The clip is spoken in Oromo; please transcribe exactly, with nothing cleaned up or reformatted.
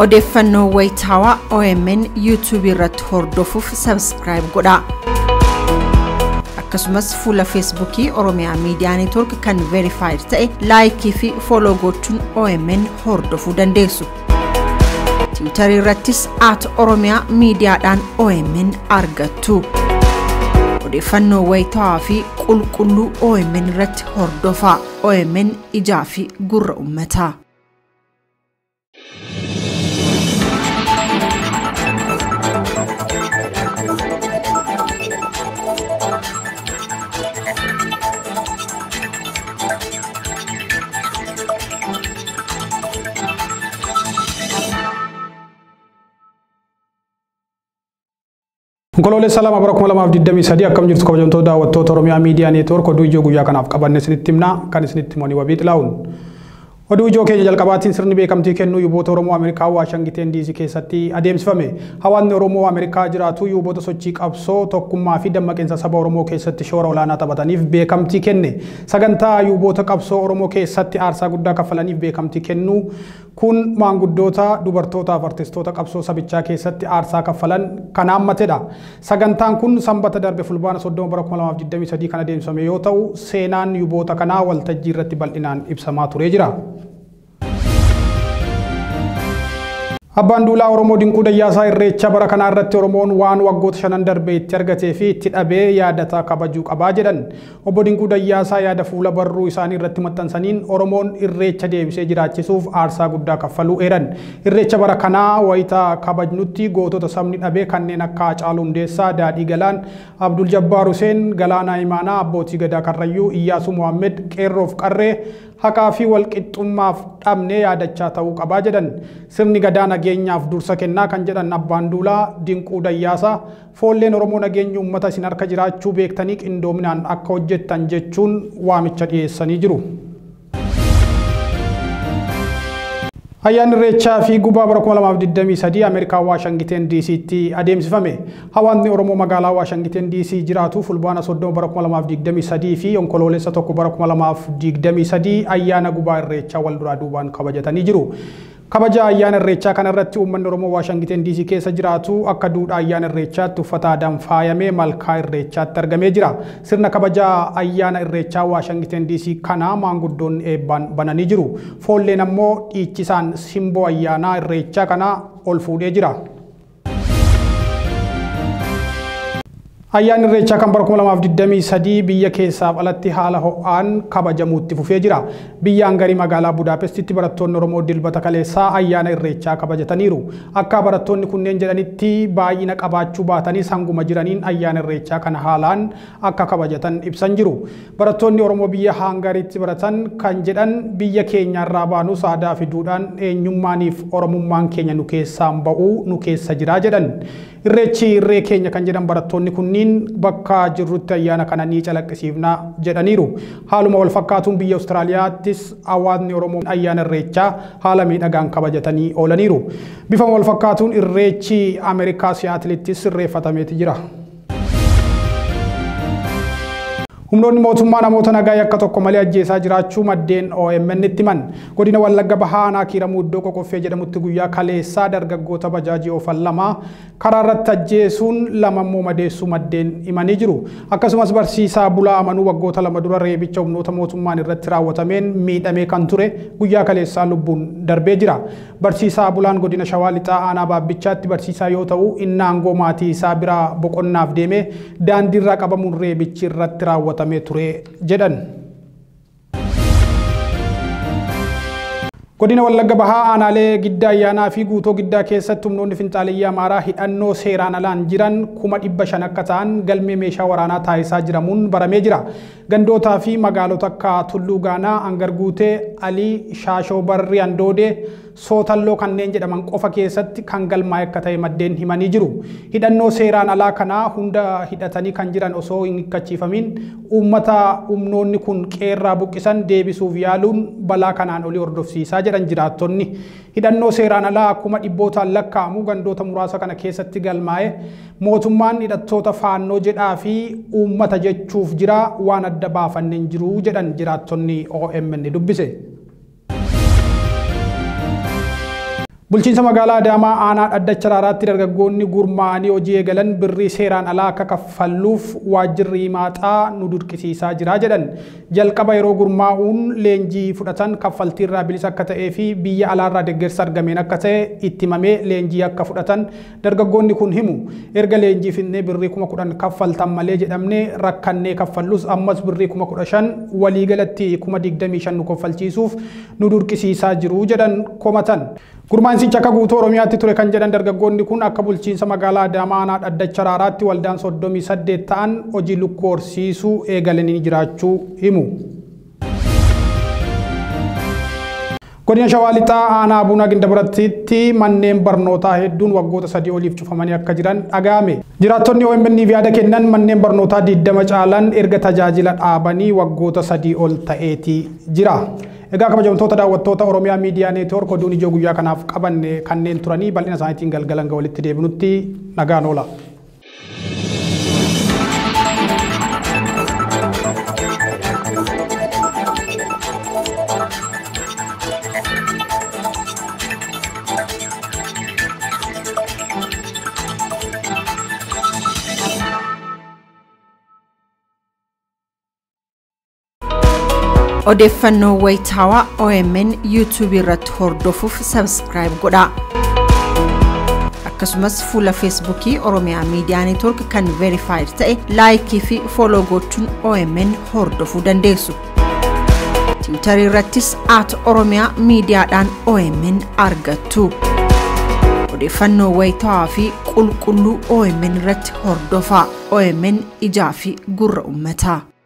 Odeeffannoo wayitaawaa O M N YouTube irratti hordofuuf subscribe godhaa. Akkasumas fuula Facebookii Oromiyaa Media Network kan verified ta'e like fi follow gochuun O M N hordofuu dandeessu. Twitter irrattis at Oromiyaa Mediadhaan O M N argattu. Odeeffannoo wayitaawaa fi qulqulluu O M N irratti hordofaa. O M N ijaa fi gurra uummataa. Golole salama barakum lama digdamii sadii akkam jirtu kabajamtoota daawwattoota Oromiyaa Media Network oduu ijoo guyyaa kanaaf qabanne isinitti himna kan isinitti himanii wabiit laa'uun. Oduu ijoo keenya jalqabaatiin sirni beekamtii kennuu yuuboota Oromoo Ameerikaa Waashingten D C keessatti adeemsifame. Hawaasni Oromoo Ameerikaa jiraatu yuuboota sochii qabsoo tokkummaa fi dammaqinsa saba Oromoo keessatti shoora olaanaa taphataniif beekamtii kenne. Sagantaa yuuboota qabsoo Oromoo keessatti aarsaa guddaa kaffalaniif beekamtii kennuu kun maanguddoota dubartoota fi artistoota qabsoo sabichaa keessatti aarsaa kaffalan kan hammatedha. Sagantaan kun sanbata darbe fulbaana soddoma bara kuma lamaaf digdamii sadii kan adeemsifame yoo ta'u seenaan yuuboota kanaa waltajjii irratti bal'inaan ibsamaa turee jira. Abbaan Duulaa Oromoo Dinquu Dayyaasaa Irreecha bara kana irratti Oromoon waan waggoota shanan darbe itti argatee fi itti dhabee yaadataa kabajuu qabaa jedhan. Obbo Dinquu Dayyaasaa yaada fuula barruu isaanii irratti maxxansaniin Oromoon Irreecha deebisee jiraachisuuf aarsaa guddaa kaffaluu eeran. Irreecha bara kanaa wayitaa kabajnutti gootota sabni dhabee kanneen akka Hacaaluu Hundeessaa, Daadhii Galaan, Abdul Jabbaar Huseen, Galaanaa Imaanaa, Abbootii Gadaa Karrayyuu, Iyyaasuu Muhammed, Qeerroof Qarree haqaa fi walqixxummaaf dhabnee yaadachaa ta'uu qabaa jedhan. Sirni gadaa nageenyaaf dursa kennaa kan jedhan Abbaan Duulaa Dinquu Dayyaasaa foolleen Oromoo nageenya uummata isin harka jiraachuu beektanii qindoominaan akka hojjettan jechuun waamicha dhiyeessanii jiru. Ayyaanni Irreechaa fi gubaa bara kuma lamaaf digdamii sadii Ameerikaa Waashingten D C tti adeemsifame. Hawaasni Oromoo magaalaa Waashingten D C jiraatu fulbaana soddoma bara kuma lamaaf digdamii sadii fi onkoloolessa tokko bara kuma lamaaf digdamii sadii ayyaana gubaa Irreechaa wal duraa duubaan kabajatanii jiru. Kabaja ayyaana Irreechaa kana irratti uummanni Oromoo Waashingten D C keessa jiraatu akka duudhaa ayyaana Irreechaatti uffata aadaan faayamee malkaa Irreechaatti argamee jira. Sirna kabaja ayyaana Irreechaa Waashingten D C kana maanguddoonni eebbaan bananii jiru. Foolleen ammoo dhiichisaan simboo ayyaana Irreechaa kana ol fuudhee jira. Ayyaanni Irreechaa kan bara kuma lamaaf digdamii sadii biyya keessaaf alatti haala ho'aan kabajamuutti fufee jira. Biyya Hangarii magaalaa Budaapestitti barattoonni Oromoo dilbata kaleessaa ayyaana Irreechaa kabajataniiru. Akka barattoonni kunneen jedhanitti baay'ina qabaachuu baatanis hanguma jiraniin ayyaana Irreechaa kana haalaan akka kabajatan ibsan jiru. Barattoonni Oromoo biyya Hangariitti baratan kan jedhan biyya keenyarraa baanus aadaa fi duudhaan eenyummaaniif Oromummaan keenya nu keessaan ba'uu nu keessa jira jedhan. Irreechi irree keenya kan jedhan barattoonni kunniin bakka jirrutti ayyaana kana ni calaqqisiifna jedhaniiru. Haaluma wal fakkaatuun biyya Awustiraaliyaattis hawaasni Oromoo ayyaana Irreechaa haala miidhagaan kabajatanii oolaniiru. Bifa wal fakkaatuun irreechi Ameerikaa Siyaatilittis irreeffatameeti jira. Humnoonni mootummaa namoota nagaa yakka tokko malee ajjeesaa jiraachuu maddeen O M N itti himan. Godina Wallagga Bahaa aanaa Kiiramuu iddoo Qoqqoffee jedhamutti guyyaa kaleessaa dargaggoota bajaajii oofan lama karaa irratti ajjeesuun lama immoo madeessuu maddeen himanii jiru. Akkasumas barsiisaa Bulaa Amanuu waggoota lama dura reebicha humnoota mootummaan irratti raawwatameen miidhamee kan ture guyyaa kaleessaa lubbuun darbee jira. Barsiisaa Bulaan godina Shawaa Lixaa aanaa Baabbichaatti barsiisaa yoo ta'u inni aangoo maatii isaa biraa boqonnaaf deemee daandiirraa qabamuun reebichi irratti raawwatame ture jedhan. Godina Wallagga Bahaa aanaalee Giddaa Ayyaanaa fi Guutoo Giddaa keessatti humnoonni finxaaliyyaa Amaaraa hidhannoo seeraan alaan jiran kuma dhibba shan akka ta'an galmee meeshaa waraanaa taasisaa jiramuun baramee jira. Gandootaa fi magaalota akka Tulluu Gaanaa, Hangar Guutee, Alii, Shaashoo Barri, Andoodee, Sootalloo kanneen jedhaman qofa keessatti kan galmaa'e akka ta'e maddeen himanii jiru. Hidhannoo seeraan alaa kanaa hunda hidhatanii kan jiran osoo hin hiikkachiifamin uummata humnoonni kun qeerraa buqqisan deebisuuf yaaluun balaa kanaan olii hordofsiisaa jedhan jiraattonni. Hidhannoo seeraan alaa akkuma dhibbootaan lakkaa'amu gandoota muraasa kana keessatti galmaa'e mootummaan hidhattoota faannoo jedhaa fi uummata jechuuf jira waan adda baafanneen jiru jedhan jiraattonni O M N dubbise. Bulchiinsa magaalaa Adaamaa aanaa Dhaddacha Raaraatti dargaggoonni gurmaa'anii hojii eegalan birrii seeraan alaa akka kaffalluuf waajjirri himaataa nu dirqisiisaa jira jedhan. Jalqaba yeroo gurmaa'uun leenjii fudhatan kaffaltiirraa bilisa akka ta'ee fi biyya alaarraa deeggarsa argameen akka ta'e itti himamee leenjii akka fudhatan dargaggoonni kun himu. Erga leenjii finnee birrii kuma kudhan kaffaltan malee jedhamne rakkannee kaffallus ammas birrii kuma kudha shan waliigalatti kuma digdamii shan nu kaffalchiisuuf nu dirqisiisaa jiru jedhan komatan. Gurmaa'insicha akka guutuu Oromiyaatti ture kan jedhan dargaggoonni kun akka bulchiinsa magaalaa Adaamaa aanaa Dhaddacha Raaraatti waldaan soddomii saddeet ta'an hojii lukkoorsiisuu eegalanii jiraachuu himu. Godina Shawaa Lixaa aanaa Buna Gindabarattiitti manneen barnootaa hedduun waggoota sadii oliif cufamanii akka jiran dhaga'ame. Jiraattonni O M N yaada kennan manneen barnootaa digdama caalan erga tajaajila dhaabanii waggoota sadii ol ta'eeti jira. Egaa kabajamtoota daawwattoota Oromiyaa Miidiyaa Neetwoork oduun ijoo guyyaa kanaaf qabanne kanneen turanii bal'ina isaaniitiin galgalan ga walitti deebinutti nagaan oola. Odeeffannoo wayitaawaa O M N YouTube irratti hordofuuf subscribe godhaa. Akkasumas fuula Facebookii Oromiyaa Miidiyaa Neetwoork kan verified ta'e laayikii fi follow gochuun O M N hordofuu dandeessu. Tiwutarii irrattis at Oromiyaa Miidiyaadhaan O M N argattu. Odeeffannoo wayitaawaa fi qulqulluu O M N irratti hordofaa. O M N ijaa fi gurra uummataa.